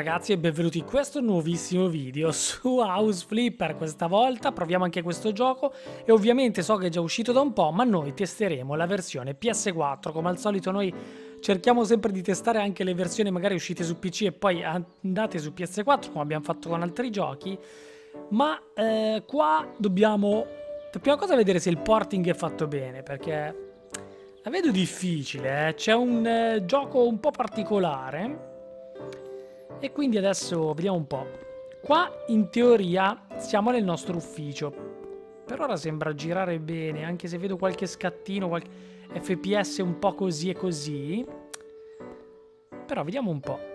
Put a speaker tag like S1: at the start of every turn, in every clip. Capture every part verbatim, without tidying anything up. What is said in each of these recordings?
S1: ragazzi e benvenuti in questo nuovissimo video su House Flipper. Questa volta proviamo anche questo gioco e ovviamente so che è già uscito da un po', ma noi testeremo la versione P S quattro. Come al solito noi cerchiamo sempre di testare anche le versioni magari uscite su P C e poi andate su P S quattro come abbiamo fatto con altri giochi. Ma eh, qua dobbiamo per prima cosa vedere se il porting è fatto bene, perché la vedo difficile, eh? C'è un eh, gioco un po' particolare. E quindi adesso vediamo un po'. Qua in teoria siamo nel nostro ufficio. Per ora sembra girare bene, anche se vedo qualche scattino, qualche F P S un po' così e così. Però vediamo un po'.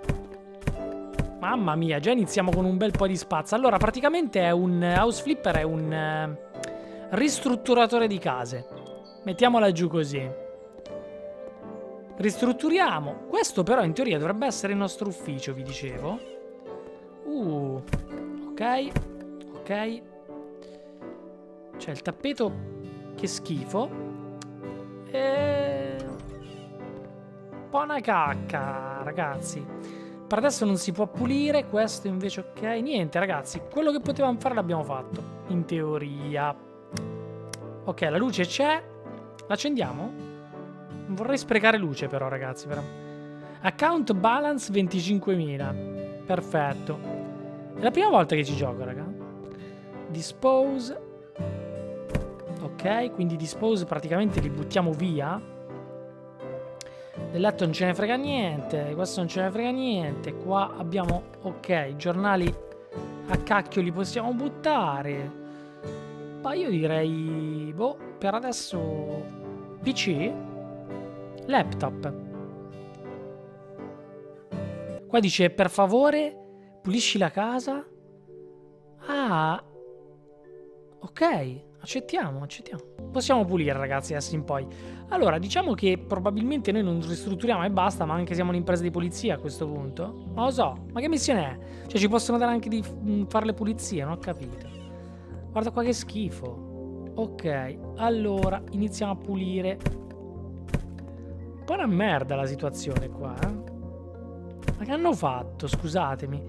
S1: Mamma mia, già iniziamo con un bel po' di spazio. Allora, praticamente è un House Flipper, è un eh, ristrutturatore di case. Mettiamola giù così. Ristrutturiamo. Questo però in teoria dovrebbe essere il nostro ufficio, vi dicevo. Uh, ok, ok. C'è il tappeto, che schifo. E... un po' una cacca, ragazzi. Per adesso non si può pulire, questo invece ok. Niente, ragazzi, quello che potevamo fare l'abbiamo fatto, in teoria. Ok, la luce c'è. L'accendiamo? Non vorrei sprecare luce però, ragazzi, però. Account balance venticinquemila. Perfetto. È la prima volta che ci gioco, raga. Dispose. Ok, quindi dispose praticamente li buttiamo via. Del letto non ce ne frega niente. Questo non ce ne frega niente. Qua abbiamo, ok, giornali a cacchio li possiamo buttare. Ma io direi, boh, per adesso P C. Laptop. Qua dice per favore pulisci la casa. Ah, ok, accettiamo, accettiamo. Possiamo pulire, ragazzi, adesso in poi. Allora, diciamo che probabilmente noi non ristrutturiamo e basta, ma anche siamo un'impresa di polizia a questo punto. Non lo so, ma che missione è? Cioè ci possono dare anche di fare le pulizie, non ho capito. Guarda qua che schifo. Ok, allora iniziamo a pulire. Un po' una merda la situazione qua, eh? Ma che hanno fatto? Scusatemi.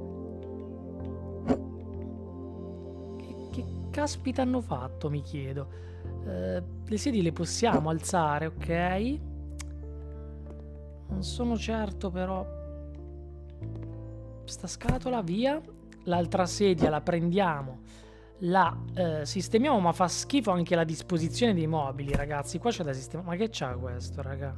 S1: Che, che caspita hanno fatto, mi chiedo. Eh, le sedie le possiamo alzare, ok? Non sono certo però. Sta scatola, via. L'altra sedia la prendiamo. La eh, sistemiamo, ma fa schifo anche la disposizione dei mobili, ragazzi. Qua c'è da sistemare. Ma che c'ha questo, raga?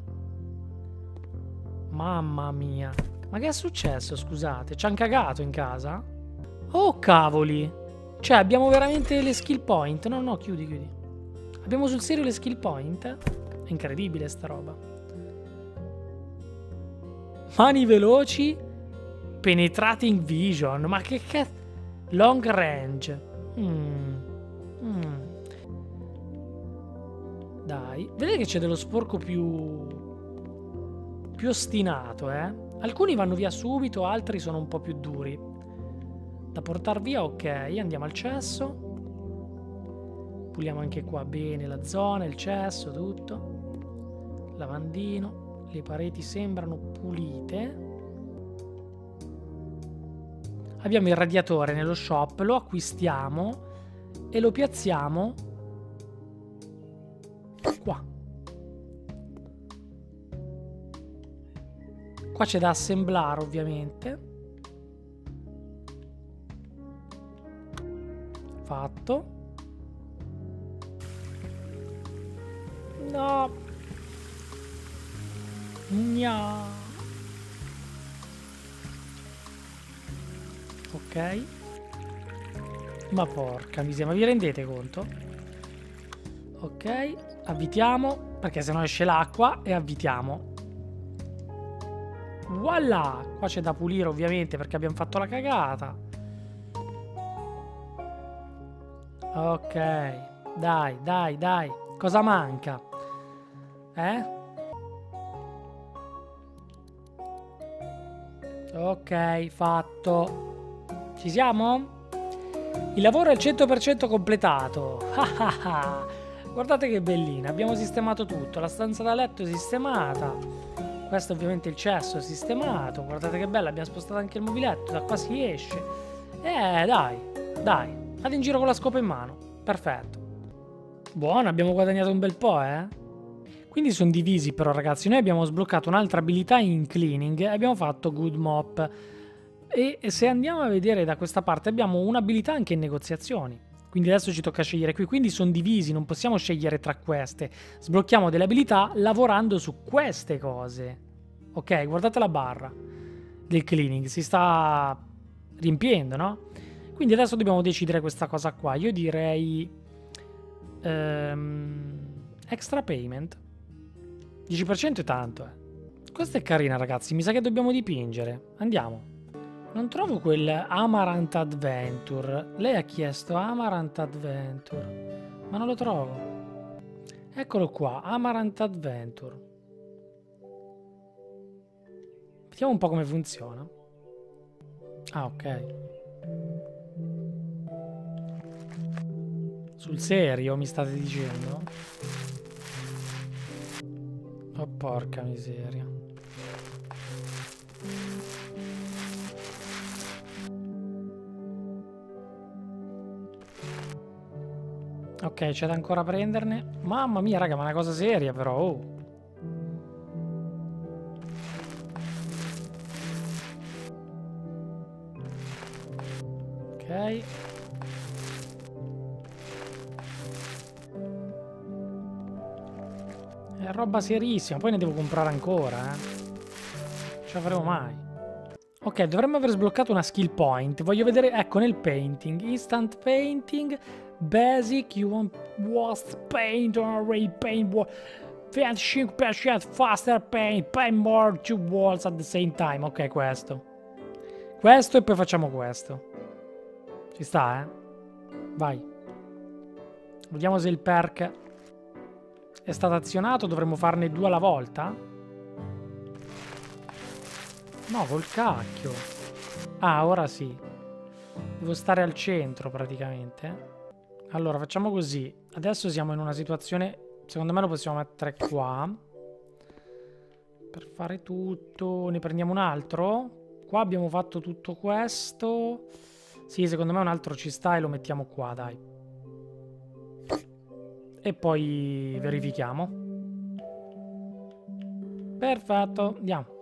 S1: Mamma mia. Ma che è successo, scusate? Ci han cagato in casa? Oh, cavoli. Cioè, abbiamo veramente le skill point? No, no, chiudi, chiudi. Abbiamo sul serio le skill point? È incredibile sta roba. Mani veloci. Penetrating vision. Ma che cazzo? Long range. Mm. Mm. Dai, vedete che c'è dello sporco più più ostinato, eh? Alcuni vanno via subito, altri sono un po' più duri da portar via. Ok, andiamo al cesso. Puliamo anche qua bene la zona, il cesso, tutto. Lavandino. Le pareti sembrano pulite. Abbiamo il radiatore nello shop, lo acquistiamo e lo piazziamo qua. Qua c'è da assemblare, ovviamente. Fatto. No. Gna. Ok. Ma porca miseria, ma vi rendete conto? Ok, avvitiamo, perché sennò esce l'acqua e avvitiamo. Voilà! Qua c'è da pulire ovviamente perché abbiamo fatto la cagata. Ok, dai, dai, dai. Cosa manca? Eh? Ok, fatto. Ci siamo? Il lavoro è al cento per cento completato. Guardate che bellina. Abbiamo sistemato tutto. La stanza da letto è sistemata. Questo ovviamente il cesso è sistemato. Guardate che bello, abbiamo spostato anche il mobiletto. Da qua si esce. Eh, dai, dai. Vado in giro con la scopa in mano. Perfetto. Buono, abbiamo guadagnato un bel po', eh? Quindi sono divisi però, ragazzi. Noi abbiamo sbloccato un'altra abilità in cleaning e abbiamo fatto good mop. E se andiamo a vedere da questa parte abbiamo un'abilità anche in negoziazioni. Quindi adesso ci tocca scegliere qui. Quindi sono divisi, non possiamo scegliere tra queste. Sblocchiamo delle abilità lavorando su queste cose. Ok, guardate la barra del cleaning. Si sta riempiendo, no? Quindi adesso dobbiamo decidere questa cosa qua. Io direi... Um, extra payment. dieci per cento è tanto, eh. Questa è carina, ragazzi. Mi sa che dobbiamo dipingere. Andiamo. Non trovo quel Amaranth Adventure. Lei ha chiesto Amaranth Adventure, ma non lo trovo. Eccolo qua, Amaranth Adventure. Vediamo un po' come funziona. Ah, ok. Sul serio mi state dicendo? Oh, porca miseria. Ok, c'è da ancora prenderne. Mamma mia, raga, ma è una cosa seria però. Oh. Ok. È roba serissima. Poi ne devo comprare ancora, eh. Ce la faremo mai. Ok, dovremmo aver sbloccato una skill point. Voglio vedere, ecco, nel painting. Instant painting. Basic, you want worst paint on array paint wall. venticinque per cento faster paint. Paint more two walls at the same time. Ok, questo. Questo e poi facciamo questo. Ci sta, eh? Vai. Vediamo se il perk è stato azionato. Dovremmo farne due alla volta. No, col cacchio. Ah, ora sì. Devo stare al centro praticamente. Allora, facciamo così. Adesso siamo in una situazione... Secondo me lo possiamo mettere qua. Per fare tutto... Ne prendiamo un altro? Qua abbiamo fatto tutto questo. Sì, secondo me un altro ci sta e lo mettiamo qua, dai. E poi verifichiamo. Perfetto, andiamo.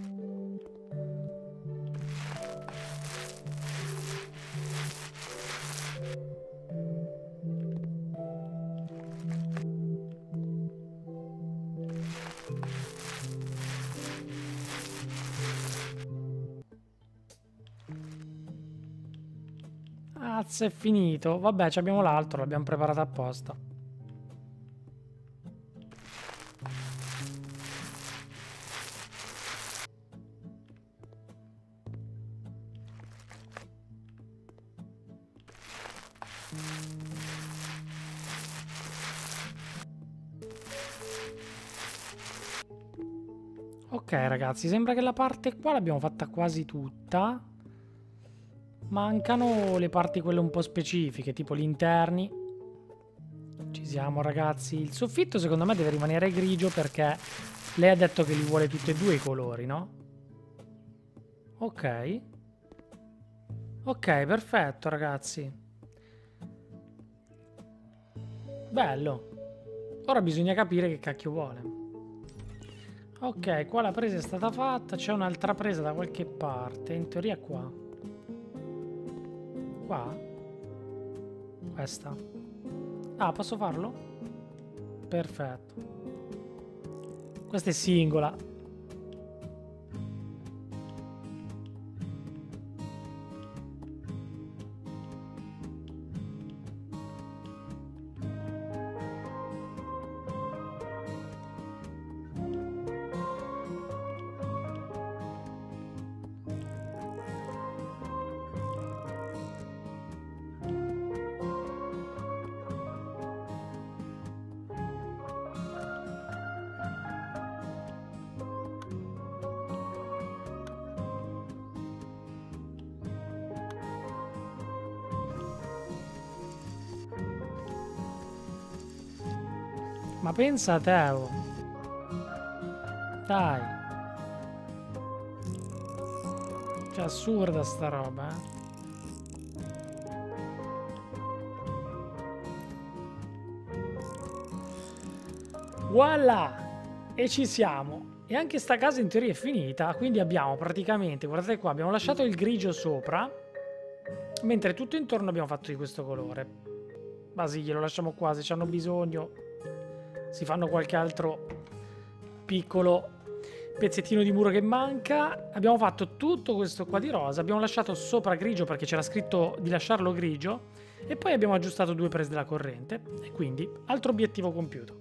S1: Cazzo, è finito. Vabbè, abbiamo l'altro, l'abbiamo preparato apposta. Ok, ragazzi, sembra che la parte qua l'abbiamo fatta quasi tutta. Mancano le parti quelle un po' specifiche, tipo gli interni. Ci siamo, ragazzi. Il soffitto secondo me deve rimanere grigio perché lei ha detto che li vuole tutti e due i colori, no? Ok. Ok, perfetto, ragazzi. Bello. Ora bisogna capire che cacchio vuole. Ok, qua la presa è stata fatta. C'è un'altra presa da qualche parte. In teoria qua. Qua? Questa. Ah, posso farlo? Perfetto. Questa è singola. Ma pensa a te, oh. Dai. Cioè, assurda sta roba, eh. Voilà! E ci siamo. E anche sta casa in teoria è finita, quindi abbiamo praticamente, guardate qua, abbiamo lasciato il grigio sopra, mentre tutto intorno abbiamo fatto di questo colore. Ma sì, glielo lasciamo qua, se ci hanno bisogno si fanno qualche altro piccolo pezzettino di muro che manca. Abbiamo fatto tutto questo qua di rosa, abbiamo lasciato sopra grigio perché c'era scritto di lasciarlo grigio e poi abbiamo aggiustato due prese della corrente e quindi altro obiettivo compiuto.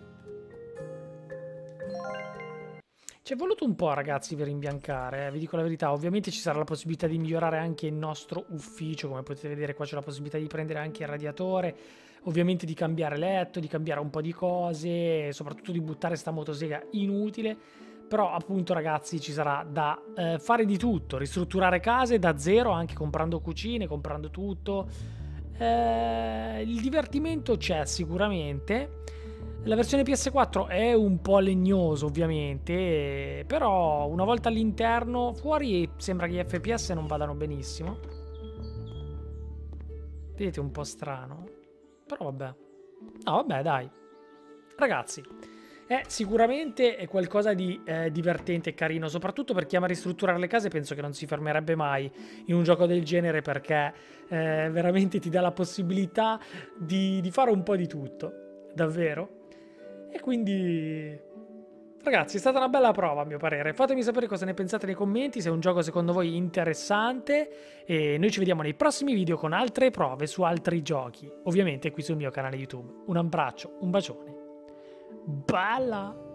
S1: Ci è voluto un po', ragazzi, per imbiancare, eh, vi dico la verità. Ovviamente ci sarà la possibilità di migliorare anche il nostro ufficio, come potete vedere qua c'è la possibilità di prendere anche il radiatore, ovviamente di cambiare letto, di cambiare un po' di cose, soprattutto di buttare sta motosega inutile. Però appunto, ragazzi, ci sarà da eh, fare di tutto, ristrutturare case da zero, anche comprando cucine, comprando tutto. Eh, il divertimento c'è sicuramente. La versione P S quattro è un po' legnoso, ovviamente, però una volta all'interno, fuori sembra che gli F P S non vadano benissimo. Vedete, un po' strano. Però vabbè. No, vabbè, dai. Ragazzi, è sicuramente è qualcosa di eh, divertente e carino, soprattutto per chi ama ristrutturare le case. Penso che non si fermerebbe mai in un gioco del genere, perché eh, veramente ti dà la possibilità di, di fare un po' di tutto. Davvero. E quindi, ragazzi, è stata una bella prova a mio parere. Fatemi sapere cosa ne pensate nei commenti, se è un gioco secondo voi interessante, e noi ci vediamo nei prossimi video con altre prove su altri giochi, ovviamente qui sul mio canale YouTube. Un abbraccio, un bacione. Bella!